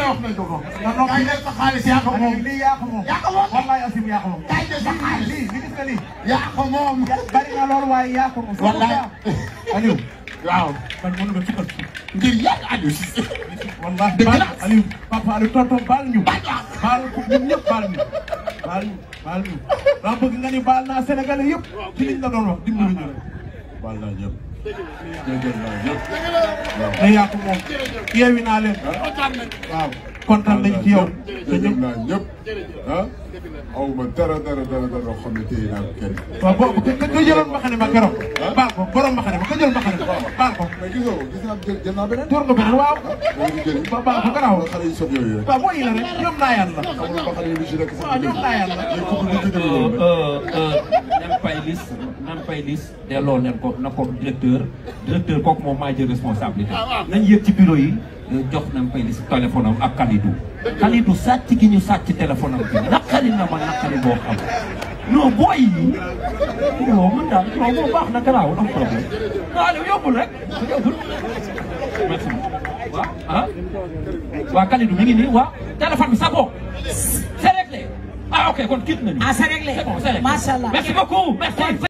wax nañ ko. kay jël sa xaalis yaa ko moom. lii yaa ko moom. yaa ko moom wallaay asim yaa ko moom. kay jël sa xaalis lii gis nga lii. yaa ko moom. bari na loolu waaye yaa ko moom. wallaay Aliou. waaw. man mënuma ci kër. ngir yàgg Aliou Cissé. wallaay dëgg baal la Aliou papa Aliou tonton baal ñu. baal ko ñun ñëpp baal ñu. baal ñu. daa bëgg nga ni baal naa Sénégalais yëpp ci liñ la doon wax dimbali ñu rek. baal naa ñëpp. jërëjëf naa ñëpp. waaw mais yaa ko moom. yeewi naa leen. waaw kontaan nañ ci yow. jërëjëf naa ñëpp. ah aw ma dara xam ne téye naa kenn. waaw boobu ka jëloon ma xam ne ma keroog. baal ko borom ma xam ne ma ka jël ma xam ne baal ko. mais gisoo gis naa jël naa beneen. door nga beneen waaw. ba baal ko garaaw. xale yu sob yooyu rek. waaw boo yi la rek ñoom naa yàlla. xamul ba xale yu si rek. waaw ñoom naa yàlla. nan fay lis delloo nen ko na ko directeur kooku moom maa jël responsabilité nañ yëg ci bureau yi jox nañ fay lis téléphone am ak Kalidou sàcc gi ñu sàcc téléphone am bi naqari na ma naqari boo xam non booy yi non man daal non moo baax na garaawul am problème daal yóbbul rek yóbbul merci waaw ah waaw Kalidou mi ngi nii waaw téléphone bi sa bopp c'est réglé ah ok kon quitte nañu ah c'est réglé c'est bon c'est réglé macha allah merci beaucoup merci